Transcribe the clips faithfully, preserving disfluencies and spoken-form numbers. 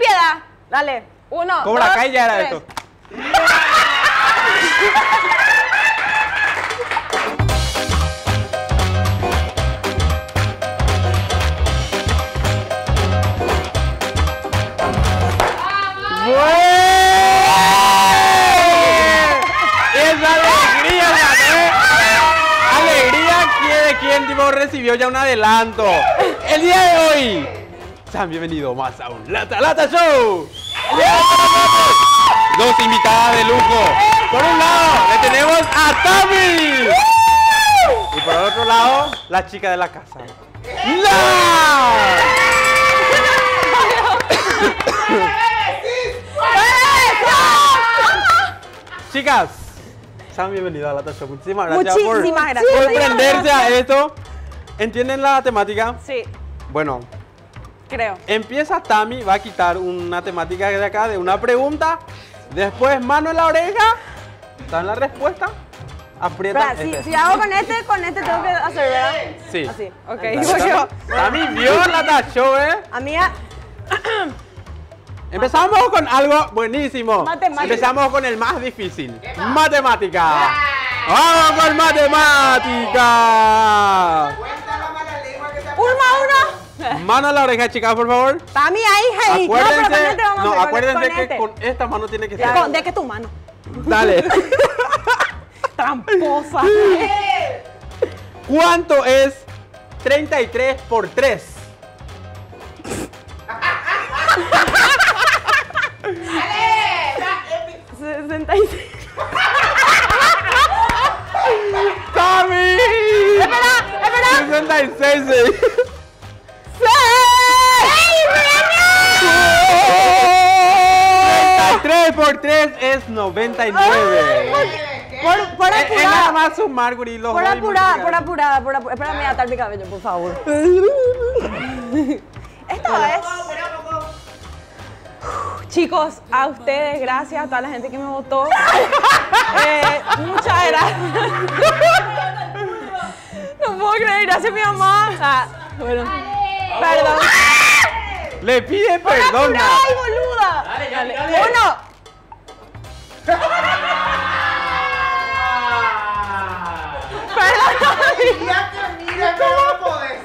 piedad. Dale. Uno, Cobra dos, Kai ya era tres. esto. ¡Esa alegría, ¿eh? Alegría quiere quien tipo recibió ya un adelanto. El día de hoy, sean bienvenidos más a un Lata Lata Show. El día de hoy tenemos dos invitadas de lujo. Por un lado, le tenemos a Tami. Y por el otro lado, la chica de la casa. ¡La! Chicas, sean bienvenidos a Lata Show. Muchísimas gracias, Muchísimas por, gracias. por prenderse a esto. ¿Entienden la temática? Sí, Bueno, creo. empieza Tami, va a quitar una temática de acá, de una pregunta. Después, mano en la oreja. ¿Saben la respuesta? Aprieta. Espera, si, este. si hago con este, con este tengo que hacer, ¿verdad? Sí. Así, ok. Tami, Digo yo. Tami vio Lata Show, ¿eh? Amiga, Empezamos con algo buenísimo. Matemática. Empezamos con el más difícil. Matemática. ¡Vamos con matemática! uno más uno. Mano a la oreja, chicas, por favor. Tami, ahí, ahí. No, pero con Acuérdense, este vamos a no, hacer, con- acuérdense con que este. con esta mano tiene que Ya, ser. con- de que tu mano. Dale. Tramposa. ¿Cuánto es treinta y tres por tres? sesenta y seis. ¡Tami! Espera, espera. sesenta y seis. eh. treinta y tres por tres es noventa y nueve. Por, por Es, es nada apurada. más sumar, guri, los Por dos y apurada, por multiplicar. apurada, por apurada. Espérame a atar mi cabello, por favor. Esto es. Chicos, a ustedes, gracias, a toda la gente que me votó. Eh, muchas gracias. No puedo creer, gracias a mi mamá. Ah, bueno, perdón. Le pide Por perdón. apurada, ay, boluda. Dale. Uno. Perdón. Ya que mira, no podés.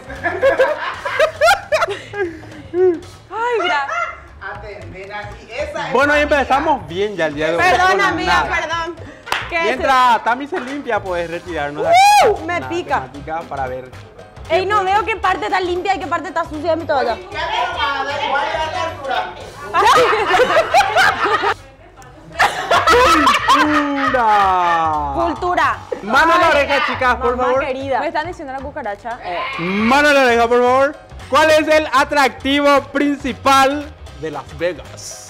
Ay, gracias. Atender así. Esa es Bueno, la y empezamos bien ya el día de hoy. Perdón, Con amiga, nada. perdón. ¿Qué Mientras Tami se limpia, puedes retirarnos de ¡Uh! aquí. Me Una pica. temática para ver. Ey, no veo qué parte está limpia y qué parte está sucia de mi toalla. Ya te va a dar igual a la altura. ¡Cultura! Cultura. Mano a la oreja, chicas, por Mamá favor. querida. ¿Me están diciendo la cucaracha? Mano a la oreja, por favor. ¿Cuál es el atractivo principal de Las Vegas?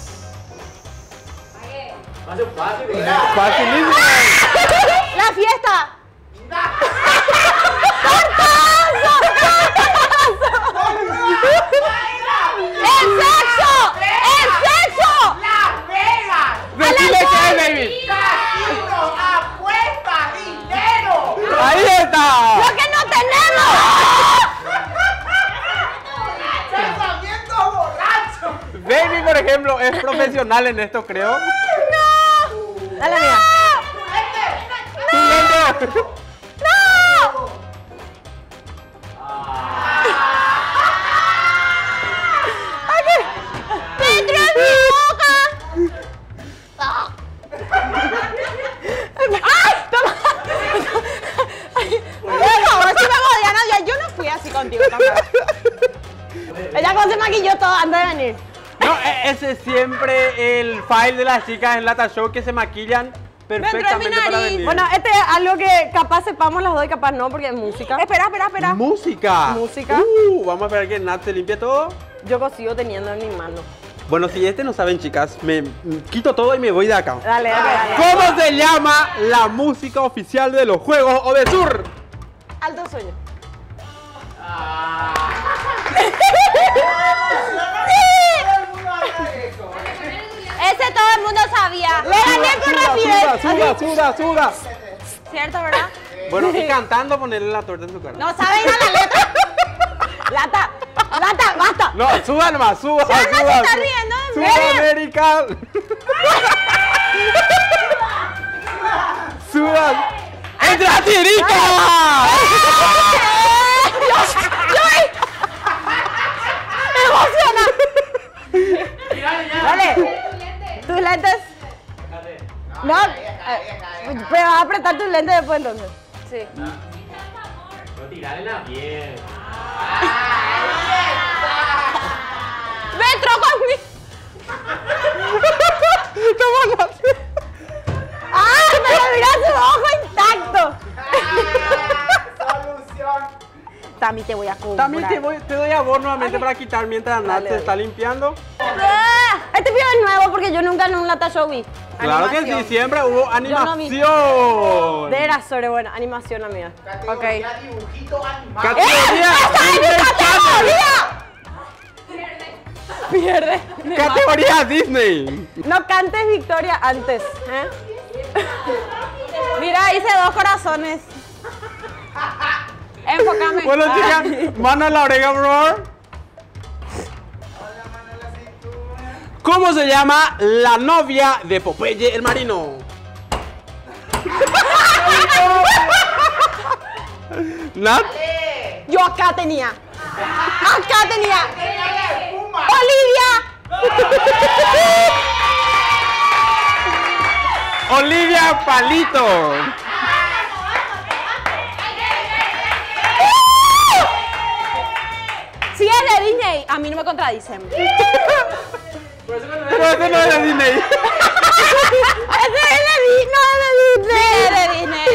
Facilísimo. ¡La fiesta! ¡El sexo! ¡El sexo! Las Vegas. Decile qué es, baby. Casino, apuesta, dinero. Ahí está. ¡Lo que no tenemos! Pensamiento borracho. Baby, por ejemplo, es profesional en esto, creo. ¡No! Dale, amiga. Siguiente. ¡No! ¡Me entró en mi boca! ¡Ay! ¡Toma! Ay, por favor, si me podían odiar, yo no fui así contigo tampoco. Ella como se maquilló todo antes de venir. No, e- ese es siempre el file de las chicas en Lata Show que se maquillan Me entró en mi perfectamente para nariz. venir. Bueno, este es algo que capaz sepamos las dos y capaz no, porque es música. Espera, espera, espera. Música. Música. Uh, vamos a esperar que Nat se limpie todo. Yo sigo teniendo en mi mano. Bueno, si este no saben, chicas, me mm, quito todo y me voy de acá. Dale, dale, dale. ¿Cómo se llama la música oficial de los Juegos o de Sur? Alto sueño. Ese todo el mundo sabía. Le gané con Suda, rapidez. suda, suda, suda. ¿Cierto, verdad? Bueno, y cantando ponerle la torta en su cara. No saben a la letra. Lata, lata, basta. No, suba nomás, suba, Ya no suba. se está suba. riendo de Suba Erika. Sudas. ¡Entraste, Erika! ¡Me emociona! Dale. ¿Tus lentes? No. eh, Pero vas a apretar tus lentes después entonces. Sí. No, tirarla bien. ¡Me entró conmigo! ¡Ah! ¡Pero mira su ojo intacto! Solución. Tami, te voy a comprar. También te, voy, te doy a vos nuevamente Ok. para quitar mientras Nat Dale, te está limpiando. ¡Ah! Este video es nuevo porque yo nunca en un Lata Show vi. Claro que sí, siempre hubo Yo no vi. animación. De la sobre, bueno, animación, amiga. Ok. Categoría dibujito animado. Categoría ¡Esa es mi Disney categoría! Pierde. Channel. Categoría Disney. No cantes victoria antes, ¿eh? Mira, hice dos corazones. Enfócame. Bueno, Ah. chicas, mano a la oreja, por favor. ¿Cómo se llama la novia de Popeye el Marino? ¿Nat? Yo acá tenía. Acá tenía. Espuma. ¡Olivia! Olivia Palito. Si es de Disney, a mí no me contradicen. Por eso cuando Pero ese no es de Disney. Ese es de Disney, no es de Disney. Sí, es de Disney.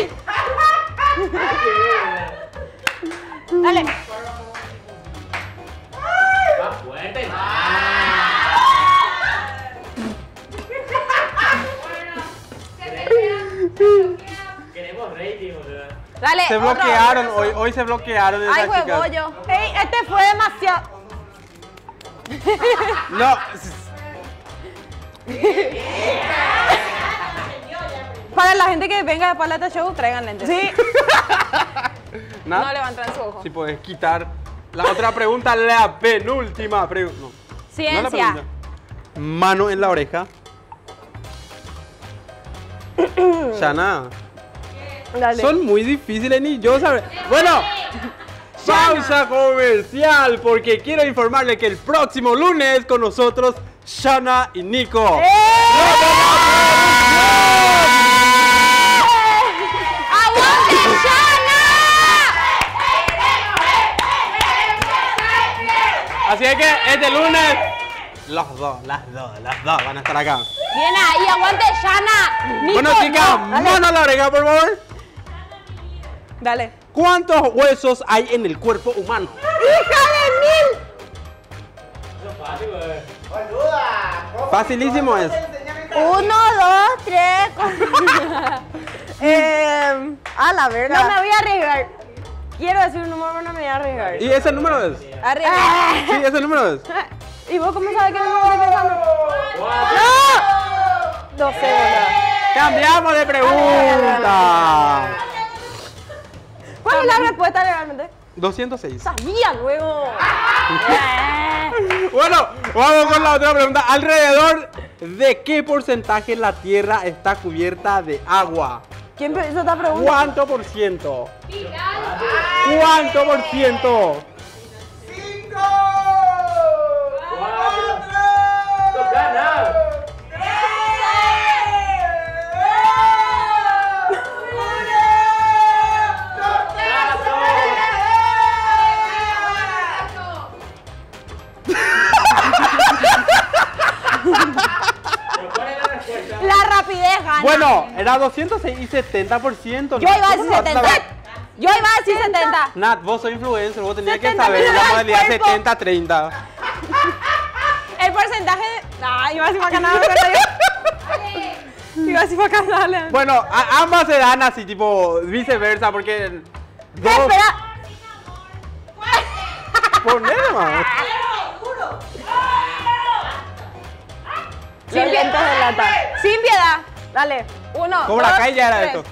Dale. va fuerte. Queremos rating, boludo. Dale. Se otro. bloquearon, hoy, hoy se bloquearon esas Ay, chicas. huevo yo. Ey, este fue demasiado. No, Para la gente que venga de Paleta Show, traigan lentes. Sí. Nat, No levantan su ojo. si puedes quitar la otra pregunta, la penúltima pregunta. No, no la Ciencia. pregunta. Mano en la oreja. Shana, Dale. son muy difíciles ni yo saber. Bueno, pausa comercial porque quiero informarle que el próximo lunes con nosotros Shana y Nico. ¡Eh! ¡Aguante, Shana! Así es que este lunes los dos, las dos, las dos van a estar acá. Bien ahí, aguante, Shana. Nico, Bueno, chicas, no. Dale. mano a la oreja, por favor. Dale. ¿Cuántos huesos hay en el cuerpo humano? ¡Hija de mil! Eso es fácil, güey. Boluda. ¿cómo- Facilísimo cómo es. te enseñan esta Uno, dos, tres, cuatro. eh, a la verga. No me voy a arriesgar. Quiero decir un número, pero no me voy a arriesgar. ¿Y ese número es? Arriesgar. Sí, ese número es. ¿Y vos cómo sabes que no estoy pensando? Cuatro. ¡No! doce, boludo. Cambiamos de pregunta. ¿Cuál es la respuesta legalmente? doscientos seis. Sabía, luego. Bueno, vamos con la otra pregunta. ¿Alrededor de qué porcentaje la Tierra está cubierta de agua? ¿Quién hizo esta pregunta? ¿Cuánto por ciento? ¿Cuánto por ciento? ¡Cinco! Cuatro. Toca nada. ¿Pero cuál es la respuesta? La rapidez gana. Bueno, era doscientos seis y setenta por ciento. Yo iba a decir ¿Cómo no vas setenta. saber? Yo iba a decir setenta. Nat, vos sos influencer, vos tenías que setenta saber la mira el modalidad cuerpo. setenta treinta. El porcentaje de... Ah, iba a decir para ganar, Iba a decir para ganar. Bueno, a- ambas se dan así, tipo viceversa, porque. Dos, Espera. poné nomás. Sin lentes de lata. Sin piedad. Dale. Uno, Cobra dos, Kai ya era tres. esto.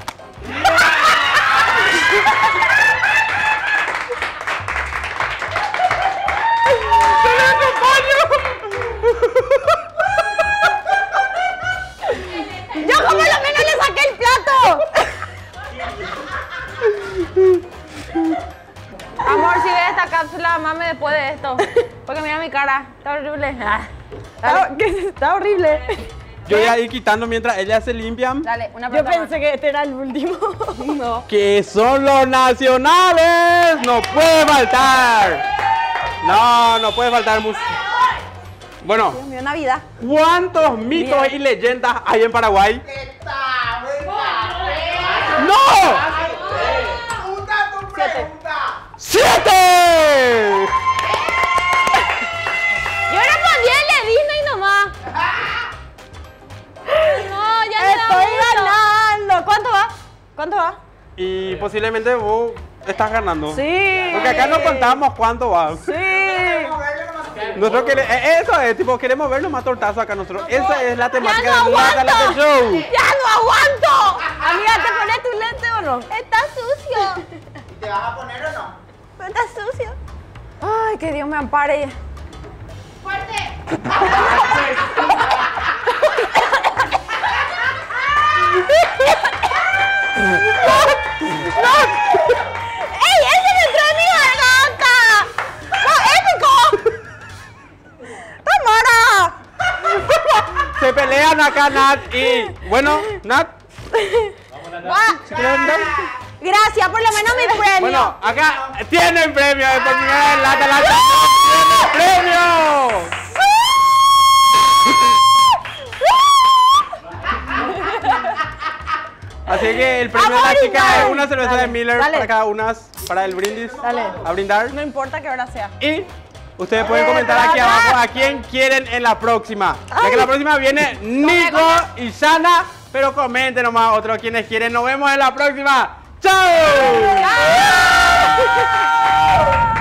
cara. Está horrible. Ah, Está, ¿qué es? Está horrible. Yo voy a ir quitando mientras ellas se limpian. Dale, una Yo pensé que este era el último. No. Que son los nacionales. No puede faltar. No, no puede faltar música. Bueno, Dios mío, Navidad. ¿cuántos mitos Bien. y leyendas hay en Paraguay? Esta, venga, ¡No! Pregunta tu pregunta. ¡Siete! Yo respondí el de Disney nomás. No, ya no. Estoy ganando. ¿Cuánto va? ¿Cuánto va? Y posiblemente vos estás ganando. Sí. Porque acá no contamos cuánto va. Sí. Vamos a verle nomás. Nosotros quere- eh, eso es, tipo, queremos ver los más tortazos acá nosotros. Esa es la temática Ya no de la Gala aguanto. del Show. ¡Ya no aguanto! Amiga, ¿te pones tu lente o no? Está sucio. ¿Y te vas a poner o no? Está sucio. Ay, que Dios me ampare. ¡Ey! ¡Ese me entró en mi garganta! ¡No, épico! ¡Tamara! Se pelean acá Nat y... Bueno, Nat. Guau. Gracias, por lo menos mi premio. Bueno, acá tienen premio de por primera vez en la Gala. ¡Tienen premio! Así que el premio de Vamos la a chica brindar. es una cerveza Dale, de Miller dale. para cada una, para el brindis. Dale. A brindar. No importa qué hora sea. Y ustedes pueden comentar aquí abajo a quién quieren en la próxima. Ya que la próxima viene Nico y Sana, pero comenten nomás otros quienes quieren. Nos vemos en la próxima. ¡Chao! ¡Chao!